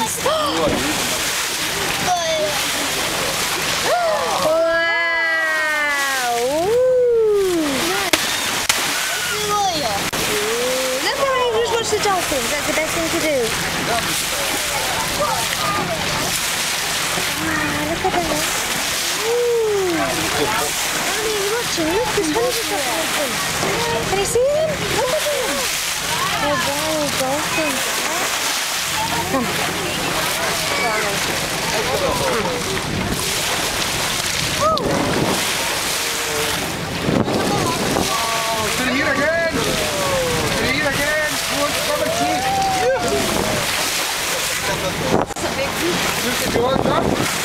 The dolphins, that's the best thing to do. Wow, look at that. Ooh. Mommy, you're watching. Look, there's hundreds of dolphins. Can you see them? Look at them. They're wild dolphins. Come. Can you eat again? Can you eat again? Come and see. You want some?